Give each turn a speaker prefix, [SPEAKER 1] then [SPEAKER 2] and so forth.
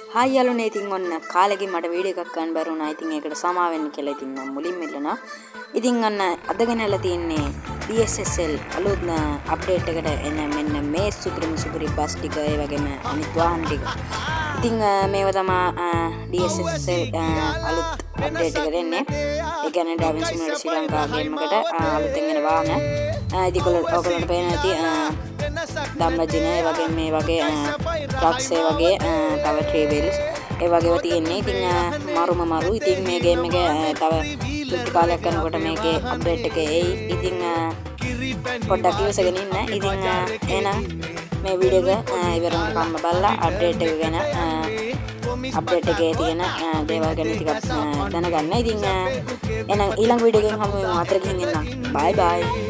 [SPEAKER 1] Hi යාළුවනේ ඉතින් ඔන්න කාලෙකින් මට වීඩියෝ එකක් ගන්න බැරි වුණා. ඉතින් ඒකට සමා වෙන්න කියලා ඉතින් මම මුලින්ම ඉල්ලනවා. ඉතින් ඔන්න අද ගෙනල්ලා තින්නේ DSSL අලුත් අප්ඩේට් එකට එන මෙන්න මේ සුපිරි බස් ටික ඒ වගේම අනිත් වාහන ටික. ඉතින් මේව තමයි DSSL අලුත් අප්ඩේට් එකට එන්නේ. ඒ කියන්නේ Da Vinci model Sri Lanka game එකට අලුතෙන් එන වාහන. ඉතින් ඔයගොල්ලන්ට පේන ඇති දම්රජින ඒ වගේ මේ වගේ ට්‍රක්ස් ඒ වගේ තව ට්‍රේවල්ස් ඒ වගේව තියෙන්නේ. ඉතින් මරු ඉතින් මේ ගේම් එක තව චුට්ටි කාලයක් යනකොට මේකේ අප්ඩේට් එක එයි. ඉතින් පොඩ්ඩක් ඉවසගෙන ඉන්න. ඉතින් එහෙනම් මේ වීඩියෝ එක ඉවරනකම් බලලා අප්ඩේට් එක ගැන අප්ඩේට් එකේ තියෙන දේවල් ගැන ටිකක් දැනගන්න. ඉතින් එහෙනම් ඊළඟ වීඩියෝ එකෙන් හමු වෙමු. අතර ගිහින් එන්න. බයි බයි.